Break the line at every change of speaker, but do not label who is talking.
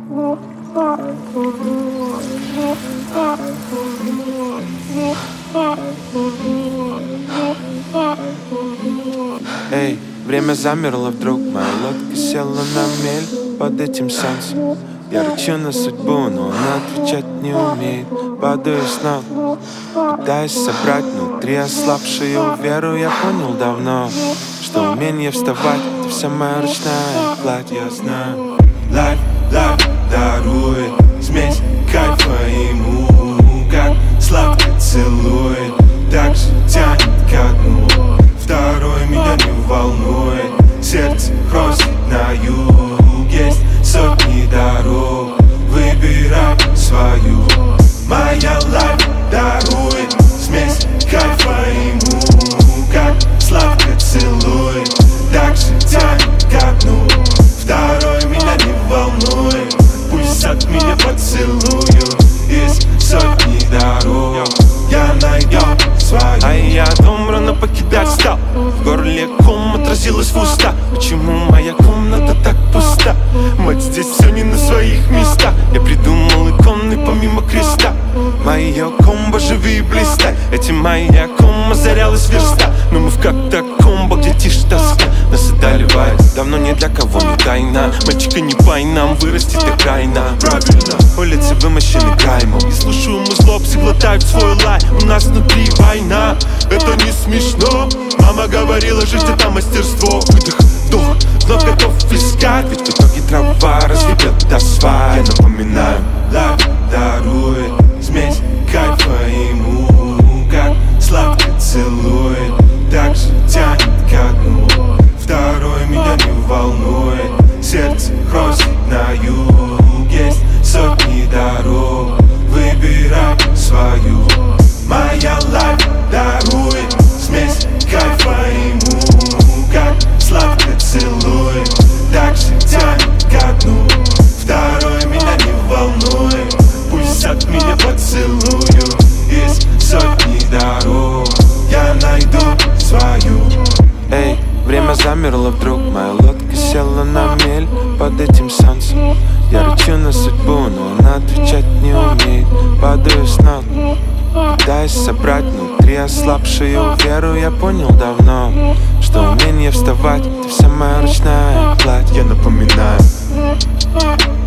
Эй, время замерло вдруг, моя лодка села на мель под этим солнцем. Я рычу на судьбу, но она отвечать не умеет. Падаю снова, пытаясь собрать внутри ослабшую веру. Я понял давно, что умение вставать — это вся моя ручная кладь. Я знаю, life дарует смесь кайфа и мук, как сладко целует, так же тянет ко дну. Второй меня не волнует, сердце бросит на юг. Есть сотни дорог, выбирай свою. Моя лайф дарует смесь кайфа и мук, как сладко целует, так же тянет ко дну. Второй меня не волнует, пусть от меня поцелую. Есть сотни дорог, я найду свою. А я дом рано покидать стал, в горле ком отразилась в уста. Почему моя комната так пуста? Мать, здесь все не на своих местах. Я придумал иконы помимо креста. Моя комбо живи и блистай. Этим моя комбо озарялась верста. Но мы в катакомбах, где тишь тоска. Нас одолевает, давно ни для кого не тайна. Мальчика, не пай нам, вырастет до крайна. Правильно, улицы вымощены каймом. И слушаю музло, псы глотают свой лай. У нас внутри война, это не смешно. Мама говорила, жизнь это мастерство. Выдох, вдох, вновь готов искать. Ведь в итоге трава разведет до свай. Я напоминаю, лайф дарует смесь кайфа и мук, как сладко целует, так же тянет ко дну. Второй меня не волнует, сердце бросит на юг. Есть сотни дорог, выбирай свою. Моя лайф дарует смесь кайфа и мук, как сладко целует, так же тянет ко дну. Второй меня не волнует, пусть от меня поцелую. Есть сотни дорог, я найду свою. Эй, время замерло вдруг, моя лодка села на мель под этим солнцем. Я рычу на судьбу, но она отвечать не умеет. Падаю снова, пытаясь собрать внутри ослабшую веру. Я понял давно, что умение вставать — это вся моя ручная кладь. Я напоминаю,